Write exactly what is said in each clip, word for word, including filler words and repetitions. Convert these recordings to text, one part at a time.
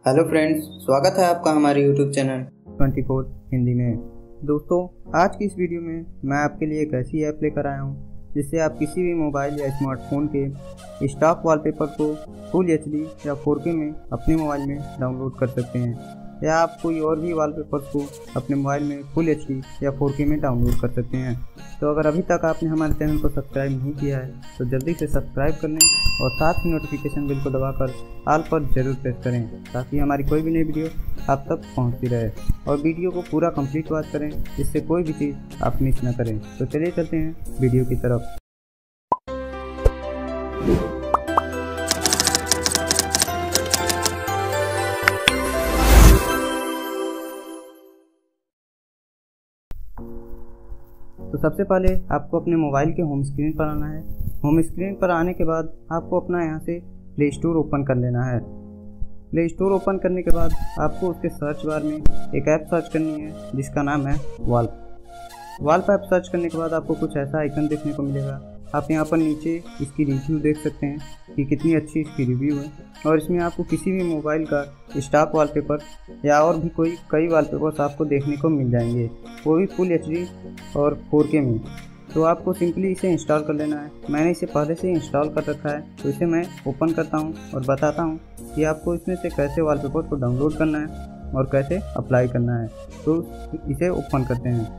Hello friends, स्वागत है आपका हमारे YouTube channel twenty four Hindi में। दोस्तों, आज की इस वीडियो में मैं आपके लिए एक ऐसी ऐप लेकर आया हूं जिससे आप किसी भी मोबाइल या स्मार्टफोन के स्टॉक वॉलपेपर को फुल एच डी या फोर के में अपने मोबाइल में डाउनलोड कर सकते हैं, या आप कोई और भी वॉलपेपर को अपने मोबाइल में फुल एच डी या फोर के में डाउनलोड कर सकते हैं। तो अगर अभी तक आपने हमारे चैनल को सब्सक्राइब नहीं किया है तो जल्दी से सब्सक्राइब कर लें और साथ ही नोटिफिकेशन बिल को दबाकर ऑल पर जरूर प्रेस करें ताकि हमारी कोई भी नई वीडियो आप तक पहुंचती रहे, और वीडियो को पूरा कंप्लीट वॉच करें जिससे कोई भी चीज़ आप मिस ना करें। तो चलिए चलते हैं वीडियो की तरफ। तो सबसे पहले आपको अपने मोबाइल के होम स्क्रीन पर आना है। होम स्क्रीन पर आने के बाद आपको अपना यहाँ से प्ले स्टोर ओपन कर लेना है। प्ले स्टोर ओपन करने के बाद आपको उसके सर्च बार में एक ऐप सर्च करनी है जिसका नाम है वाल्प। वाल्प ऐप सर्च करने के बाद आपको कुछ ऐसा आइकन देखने को मिलेगा। आप यहाँ पर नीचे इसकी रिव्यू देख सकते हैं कि कितनी अच्छी इसकी रिव्यू है, और इसमें आपको किसी भी मोबाइल का स्टॉक वॉलपेपर या और भी कोई कई वॉलपेपर्स आपको देखने को मिल जाएंगे, वो भी फुल एच डी और फोर के में। तो आपको सिंपली इसे इंस्टॉल कर लेना है। मैंने इसे पहले से इंस्टॉल कर रखा है, तो इसे मैं ओपन करता हूँ और बताता हूँ कि आपको इसमें से कैसे वॉलपेपर को डाउनलोड करना है और कैसे अप्लाई करना है। तो इसे ओपन करते हैं।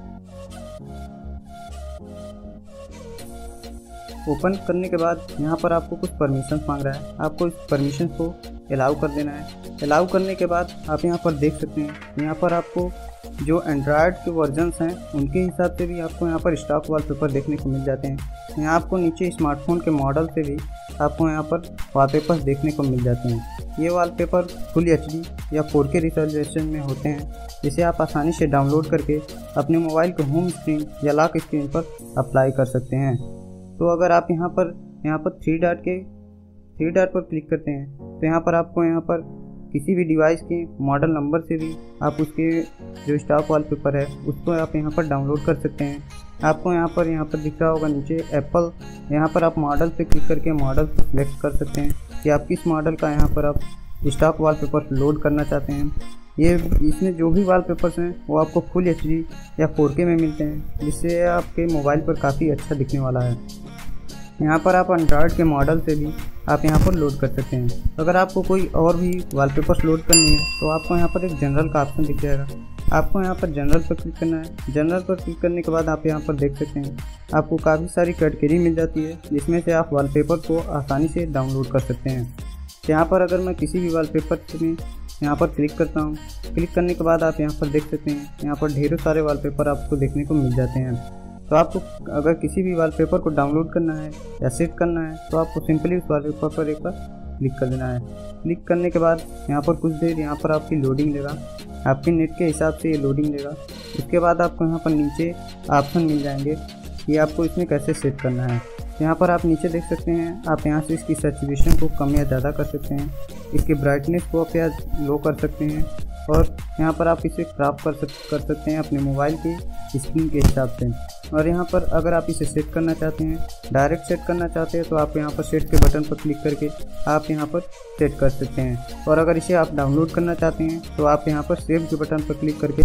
ओपन करने के बाद यहाँ पर आपको कुछ परमिशन मांग रहा है, आपको इस परमिशन को अलाउ कर देना है। अलाउ करने के बाद आप यहाँ पर देख सकते हैं, यहाँ पर आपको जो एंड्रॉयड के वर्जन्स हैं उनके हिसाब से भी आपको यहाँ पर स्टॉक वॉलपेपर देखने को मिल जाते हैं। यहाँ आपको नीचे स्मार्टफोन के मॉडल से भी आपको यहाँ पर वॉलपेपर देखने को मिल जाते हैं। ये वॉलपेपर फुल एच डी या फोर के रिजोल्यूशन में होते हैं, जिसे आप आसानी से डाउनलोड करके अपने मोबाइल के होम स्क्रीन या लॉक स्क्रीन पर अप्लाई कर सकते हैं। तो अगर आप यहाँ पर यहाँ पर थ्री डॉट के थ्री डॉट पर क्लिक करते हैं तो यहाँ पर आपको यहाँ पर किसी भी डिवाइस के मॉडल नंबर से भी आप उसके जो स्टॉक वॉलपेपर है उसको आप यहाँ पर डाउनलोड कर सकते हैं। आपको यहाँ पर यहाँ पर दिख रहा होगा नीचे एप्पल, यहाँ पर आप मॉडल पे क्लिक करके मॉडल को सिलेक्ट कर सकते हैं कि आप किस मॉडल का यहाँ पर आप स्टॉक वॉलपेपर लोड करना चाहते हैं। ये इसमें जो भी वॉलपेपर्स हैं वो आपको फुल एच डी या फोर के में मिलते हैं, जिससे आपके मोबाइल पर काफ़ी अच्छा दिखने वाला है। यहाँ पर आप एंड्रॉयड के मॉडल से भी आप यहाँ पर लोड कर सकते हैं। अगर आपको कोई और भी वॉलपेपर्स लोड करनी है तो आपको यहाँ पर एक जनरल का ऑप्शन दिख जाएगा। आपको यहाँ पर जनरल पर क्लिक करना है। जनरल पर क्लिक करने के बाद आप यहाँ पर देख सकते हैं आपको काफ़ी सारी कैटेगरी मिल जाती है, जिसमें से आप वॉलपेपर को आसानी से डाउनलोड कर सकते हैं। यहाँ पर अगर मैं किसी भी वॉलपेपर में यहाँ पर क्लिक करता हूँ, क्लिक करने के बाद आप यहाँ पर देख सकते हैं यहाँ पर ढेरों सारे वॉलपेपर आपको देखने को मिल जाते हैं। तो आपको अगर किसी भी वॉलपेपर को डाउनलोड करना है या सेट करना है तो आपको सिंपली उस वॉलपेपर पर एक बार क्लिक कर देना है। क्लिक करने के बाद यहाँ पर कुछ देर यहाँ पर आपकी लोडिंग लेगा, आपके नेट के हिसाब से ये लोडिंग लेगा। उसके बाद आपको यहाँ पर नीचे ऑप्शन मिल जाएंगे कि आपको इसमें कैसे सेट करना है। यहाँ पर आप नीचे देख सकते हैं, आप यहाँ से इसकी सैचुरेशन को कम या ज़्यादा कर सकते हैं, इसकी ब्राइटनेस को आप या लो कर सकते हैं, और यहाँ पर आप इसे क्रॉप कर सक कर सकते हैं अपने मोबाइल की स्क्रीन के हिसाब से। और यहाँ पर अगर आप इसे सेट करना चाहते हैं, डायरेक्ट सेट करना चाहते हैं, तो आप यहाँ पर सेट के बटन पर क्लिक करके आप यहाँ पर सेट कर सकते हैं। और अगर इसे आप डाउनलोड करना चाहते हैं तो आप यहाँ पर सेव के बटन पर क्लिक करके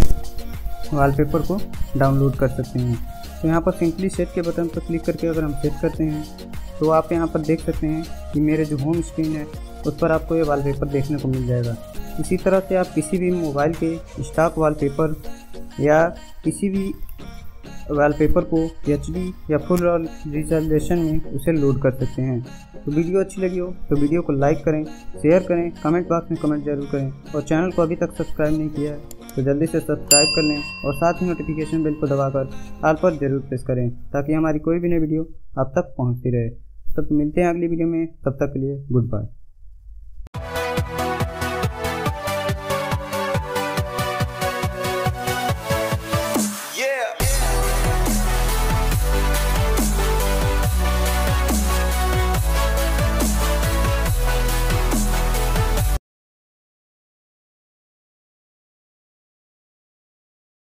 वॉलपेपर को डाउनलोड कर सकते हैं। तो यहाँ पर सिंपली सेट के बटन पर क्लिक करके अगर हम सेट करते हैं तो आप यहाँ पर देख सकते हैं कि मेरे जो होम स्क्रीन है उस पर आपको ये वॉलपेपर देखने को मिल जाएगा। इसी तरह से आप किसी भी मोबाइल के स्टॉक वॉलपेपर या किसी भी वॉलपेपर को एच डी या फुल रिजोल्यूशन में उसे लोड कर सकते हैं। तो वीडियो अच्छी लगी हो तो वीडियो को लाइक करें, शेयर करें, कमेंट बॉक्स में कमेंट जरूर करें, और चैनल को अभी तक सब्सक्राइब नहीं किया है तो जल्दी से सब्सक्राइब कर लें और साथ ही नोटिफिकेशन बेल को दबाकर ऑल पर जरूर प्रेस करें ताकि हमारी कोई भी नई वीडियो आप तक पहुंचती रहे। तब मिलते हैं अगली वीडियो में, तब तक के लिए गुड बाय।